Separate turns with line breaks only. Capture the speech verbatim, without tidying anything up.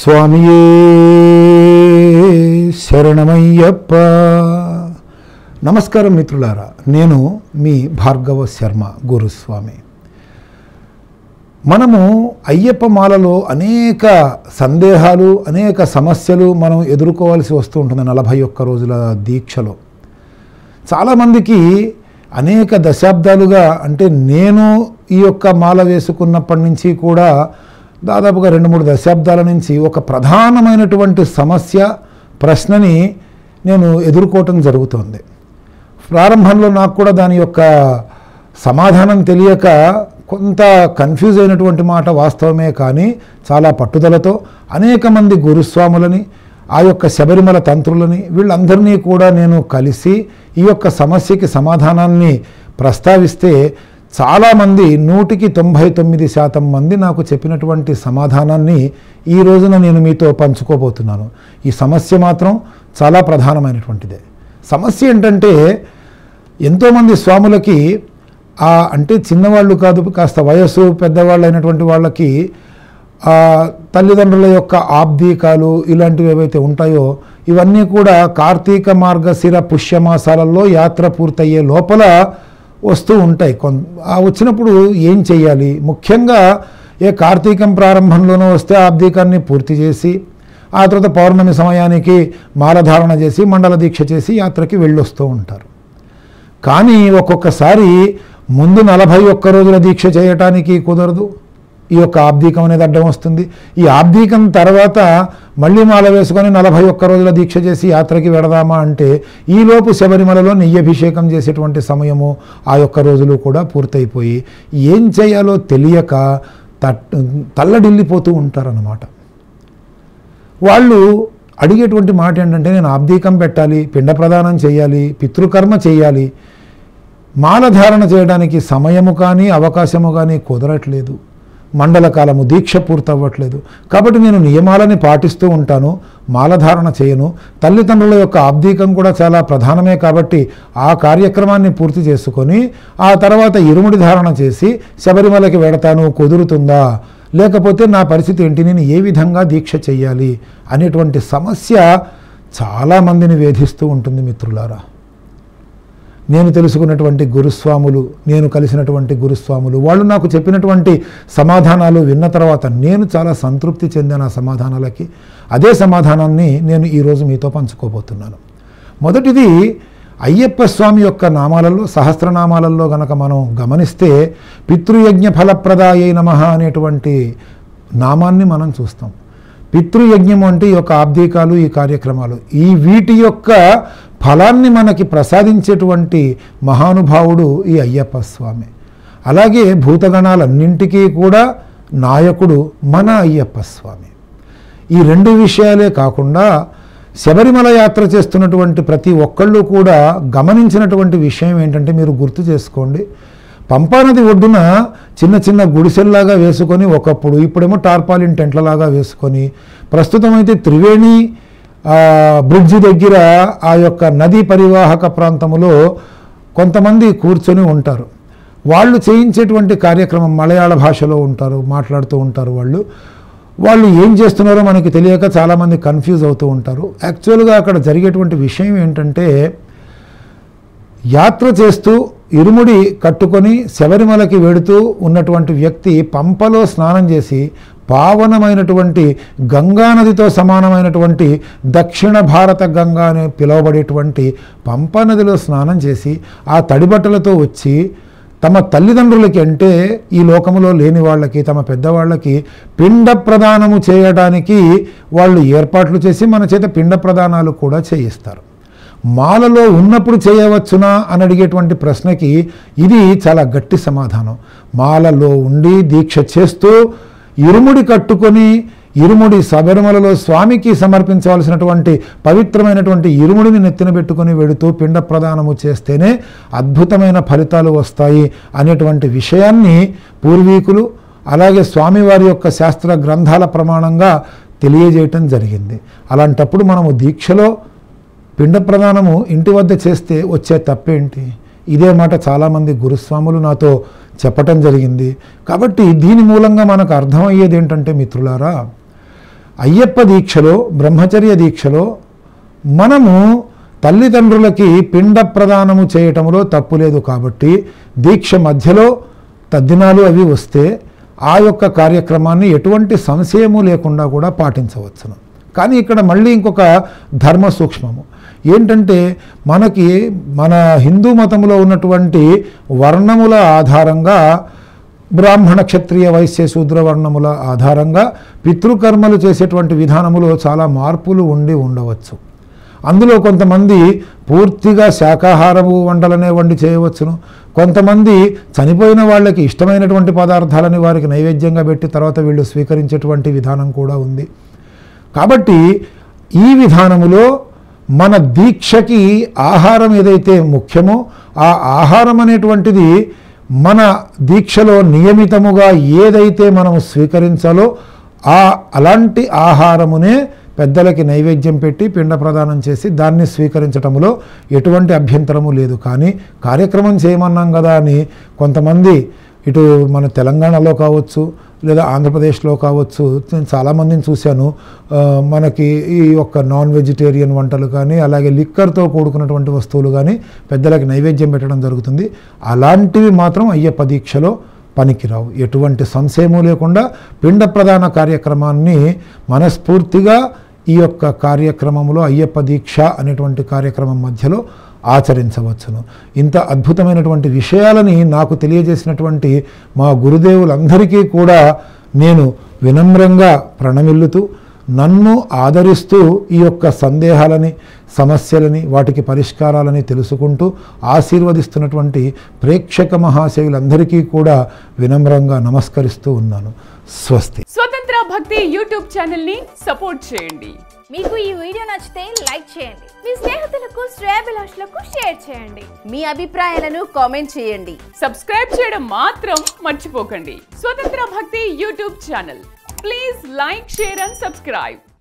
స్వామియే శరణమయ్యప్ప. నమస్కారం మిత్రులారా, నేను మీ భార్గవ శర్మ గురుస్వామి. మనము అయ్యప్ప మాలలో అనేక సందేహాలు, అనేక సమస్యలు మనం ఎదుర్కోవాల్సి వస్తూ ఉంటుంది. నలభై ఒక్క రోజుల దీక్షలో చాలామందికి అనేక దశాబ్దాలుగా, అంటే నేను ఈ యొక్క మాల వేసుకున్నప్పటి నుంచి కూడా దాదాపుగా రెండు మూడు దశాబ్దాల నుంచి ఒక ప్రధానమైనటువంటి సమస్య, ప్రశ్నని నేను ఎదుర్కోవటం జరుగుతోంది. ప్రారంభంలో నాకు కూడా దాని యొక్క సమాధానం తెలియక కొంత కన్ఫ్యూజ్ అయినటువంటి మాట వాస్తవమే. కానీ చాలా పట్టుదలతో అనేక మంది గురుస్వాములని, ఆ యొక్క శబరిమల తంత్రులని, వీళ్ళందరినీ కూడా నేను కలిసి ఈ యొక్క సమస్యకి సమాధానాన్ని ప్రస్తావిస్తే చాలామంది, నూటికి తొంభై తొమ్మిది శాతం మంది నాకు చెప్పినటువంటి సమాధానాన్ని ఈ రోజున నేను మీతో పంచుకోబోతున్నాను. ఈ సమస్య మాత్రం చాలా ప్రధానమైనటువంటిదే. సమస్య ఏంటంటే, ఎంతోమంది స్వాములకి ఆ అంటే చిన్నవాళ్ళు కాదు, కాస్త వయస్సు పెద్దవాళ్ళు అయినటువంటి వాళ్ళకి తల్లిదండ్రుల యొక్క ఆబ్దీకాలు ఇలాంటివి ఏవైతే ఉంటాయో ఇవన్నీ కూడా కార్తీక మార్గశిర పుష్యమాసాలలో యాత్ర పూర్తయ్యే లోపల వస్తూ ఉంటాయి. కొ ఆ వచ్చినప్పుడు ఏం చేయాలి? ముఖ్యంగా ఏ కార్తీకం ప్రారంభంలోనూ వస్తే ఆబ్దీకాన్ని పూర్తి చేసి, ఆ తర్వాత పౌర్ణమి సమయానికి మాలధారణ చేసి మండల దీక్ష చేసి యాత్రకి వెళ్ళొస్తూ ఉంటారు. కానీ ఒక్కొక్కసారి ముందు నలభై ఒక్క రోజుల దీక్ష చేయటానికి కుదరదు. ఈ యొక్క ఆబ్దీకం అనేది అడ్డం వస్తుంది. ఈ ఆబ్దీకం తర్వాత మళ్ళీ మాల వేసుకొని నలభై ఒక్క రోజుల దీక్ష చేసి యాత్రకి వెడదామా అంటే ఈలోపు శబరిమలలో నెయ్యభిషేకం చేసేటువంటి సమయము ఆ యొక్క రోజులు కూడా పూర్తయిపోయి ఏం చేయాలో తెలియక తట్ తల్లడిల్లిపోతూ ఉంటారన్నమాట. వాళ్ళు అడిగేటువంటి మాట ఏంటంటే, నేను ఆబ్దీకం పెట్టాలి, పిండ ప్రదానం చేయాలి, పితృకర్మ చేయాలి, మాలధారణ చేయడానికి సమయము కానీ అవకాశము కానీ కుదరట్లేదు, మండల కాలము దీక్ష పూర్తవ్వట్లేదు, కాబట్టి నేను నియమాలని పాటిస్తూ ఉంటాను, మాలధారణ చేయను, తల్లిదండ్రుల యొక్క ఆబ్దీకం కూడా చాలా ప్రధానమే కాబట్టి ఆ కార్యక్రమాన్ని పూర్తి చేసుకొని ఆ తర్వాత ఇరుముడి ధారణ చేసి శబరిమలకి వెడతాను, కుదురుతుందా, లేకపోతే నా పరిస్థితి ఏంటి, నేను ఏ విధంగా దీక్ష చెయ్యాలి అనేటువంటి సమస్య చాలామందిని వేధిస్తూ ఉంటుంది. మిత్రులారా, నేను తెలుసుకున్నటువంటి గురుస్వాములు, నేను కలిసినటువంటి గురుస్వాములు, వాళ్ళు నాకు చెప్పినటువంటి సమాధానాలు విన్న తర్వాత నేను చాలా సంతృప్తి చెందాను ఆ సమాధానాలకి. అదే సమాధానాన్ని నేను ఈరోజు మీతో పంచుకోబోతున్నాను. మొదటిది, అయ్యప్ప స్వామి యొక్క నామాలలో, సహస్రనామాలలో గనక మనం గమనిస్తే పితృయజ్ఞ ఫలప్రదాయై నమః అనేటువంటి నామాన్ని మనం చూస్తాం. పితృయజ్ఞం అంటే ఈ యొక్క ఆబ్దీకాలు, ఈ కార్యక్రమాలు, ఈ వీటి యొక్క ఫలాన్ని మనకి ప్రసాదించేటువంటి మహానుభావుడు ఈ అయ్యప్ప స్వామి. అలాగే భూతగణాలన్నింటికీ కూడా నాయకుడు మన అయ్యప్ప స్వామి. ఈ రెండు విషయాలే కాకుండా శబరిమల యాత్ర చేస్తున్నటువంటి ప్రతి ఒక్కళ్ళు కూడా గమనించినటువంటి విషయం ఏంటంటే, మీరు గుర్తు చేసుకోండి, పంపానది ఒడ్డున చిన్న చిన్న గుడిసెల్లాగా వేసుకొని ఒకప్పుడు, ఇప్పుడేమో టార్పాలిన్ టెంట్లలాగా వేసుకొని, ప్రస్తుతం అయితే త్రివేణి బ్రిడ్జి దగ్గర ఆ యొక్క నదీ పరివాహక ప్రాంతంలో కొంతమంది కూర్చొని ఉంటారు. వాళ్ళు చేయించేటువంటి కార్యక్రమం మలయాళ భాషలో ఉంటారు, మాట్లాడుతూ ఉంటారు. వాళ్ళు వాళ్ళు ఏం చేస్తున్నారో మనకి తెలియక చాలామంది కన్ఫ్యూజ్ అవుతూ ఉంటారు. యాక్చువల్గా అక్కడ జరిగేటువంటి విషయం ఏంటంటే, యాత్ర చేస్తూ ఇరుముడి కట్టుకొని శబరిమలకి వెడుతూ ఉన్నటువంటి వ్యక్తి పంపలో స్నానం చేసి పావనమైనటువంటి గంగానదితో సమానమైనటువంటి దక్షిణ భారత గంగా అని పిలువబడేటువంటి పంపనదిలో స్నానం చేసి ఆ తడిబట్టలతో వచ్చి తమ తల్లిదండ్రులకి, అంటే ఈ లోకములో లేని వాళ్ళకి, తమ పెద్దవాళ్ళకి పిండ ప్రదానము చేయడానికి వాళ్ళు ఏర్పాట్లు చేసి మన చేత పిండ ప్రదానాలు కూడా చేయిస్తారు. మాలలో ఉన్నప్పుడు చేయవచ్చునా అని అడిగేటువంటి ప్రశ్నకి ఇది చాలా గట్టి సమాధానం. మాలలో ఉండి దీక్ష చేస్తూ ఇరుముడి కట్టుకొని, ఇరుముడి శబరిమలలో స్వామికి సమర్పించవలసినటువంటి పవిత్రమైనటువంటి ఇరుముడిని నెత్తిన పెట్టుకొని వెడుతూ పిండ ప్రదానము చేస్తేనే అద్భుతమైన ఫలితాలు వస్తాయి అనేటువంటి విషయాన్ని పూర్వీకులు, అలాగే స్వామివారి యొక్క శాస్త్ర గ్రంథాల ప్రమాణంగా తెలియజేయటం జరిగింది. అలాంటప్పుడు మనము దీక్షలో పిండ ప్రదానము ఇంటి వద్ద చేస్తే వచ్చే తప్పేంటి? ఇదే మాట చాలామంది గురుస్వాములు నాతో చెప్పటం జరిగింది. కాబట్టి దీని మూలంగా మనకు అర్థమయ్యేది ఏంటంటే మిత్రులారా, అయ్యప్ప దీక్షలో, బ్రహ్మచర్య దీక్షలో మనము తల్లిదండ్రులకి పిండ ప్రదానము చేయటంలో తప్పు లేదు. కాబట్టి దీక్ష మధ్యలో తద్దినాలు అవి వస్తే ఆ యొక్క కార్యక్రమాన్ని ఎటువంటి సంశయము లేకుండా కూడా పాటించవచ్చును. కానీ ఇక్కడ మళ్ళీ ఇంకొక ధర్మ సూక్ష్మము ఏంటంటే, మనకి మన హిందూ మతంలో ఉన్నటువంటి వర్ణముల ఆధారంగా, బ్రాహ్మణ క్షత్రియ వైశ్య శూద్ర వర్ణముల ఆధారంగా పితృకర్మలు చేసేటువంటి విధానములో చాలా మార్పులు ఉండి ఉండవచ్చు. అందులో కొంతమంది పూర్తిగా శాకాహారము వంటలనే వండి చేయవచ్చును. కొంతమంది చనిపోయిన వాళ్ళకి ఇష్టమైనటువంటి పదార్థాలని వారికి నైవేద్యంగా పెట్టి తర్వాత వీళ్ళు స్వీకరించేటువంటి విధానం కూడా ఉంది. కాబట్టి ఈ విధానములో మన దీక్షకి ఆహారం ఏదైతే ముఖ్యమో ఆ ఆహారం అనేటువంటిది మన దీక్షలో నియమితముగా ఏదైతే మనం స్వీకరించాలో ఆ అలాంటి ఆహారమునే పెద్దలకి నైవేద్యం పెట్టి పిండ ప్రదానం చేసి దాన్ని స్వీకరించటంలో ఎటువంటి అభ్యంతరము లేదు. కానీ కార్యక్రమం చేయమన్నాం కదా అని కొంతమంది ఇటు మన తెలంగాణలో కావచ్చు లేదా ఆంధ్రప్రదేశ్లో కావచ్చు, నేను చాలామందిని చూశాను, మనకి ఈ యొక్క నాన్ వెజిటేరియన్ వంటలు కానీ అలాగే లిక్కర్తో కూడుకున్నటువంటి వస్తువులు కానీ పెద్దలకి నైవేద్యం పెట్టడం జరుగుతుంది. అలాంటివి మాత్రం అయ్యప్ప దీక్షలో పనికిరావు. ఎటువంటి సంశయము లేకుండా పిండ ప్రదాన కార్యక్రమాన్ని మనస్ఫూర్తిగా ఈ యొక్క కార్యక్రమంలో అయ్యప్ప దీక్ష అనేటువంటి కార్యక్రమం మధ్యలో ఆచరించవచ్చును. ఇంత అద్భుతమైనటువంటి విషయాలని నాకు తెలియజేసినటువంటి మా గురుదేవులందరికీ కూడా నేను వినమ్రంగా ప్రణమిల్లుతూ, నన్ను ఆదరిస్తూ ఈ యొక్క సందేహాలని, సమస్యలని, వాటికి పరిష్కారాలని తెలుసుకుంటూ ఆశీర్వదిస్తున్నటువంటి ప్రేక్షక మహాశయులందరికీ కూడా వినమ్రంగా నమస్కరిస్తూ ఉన్నాను. స్వస్తి.
స్వతంత్ర భక్తి యూట్యూబ్ ఛానల్ ని సపోర్ట్ చేయండి.
మీకు ఈ వీడియో నచ్చితే లైక్ చేయండి, మీ స్నేహితులకు, శ్రేయోభిలాషులకు షేర్ చేయండి, మీ అభిప్రాయాలను కామెంట్ చేయండి.
సబ్స్క్రైబ్ చేయడం మాత్రం మర్చిపోకండి. Swatantra Bhakti YouTube channel. Please like, share and subscribe.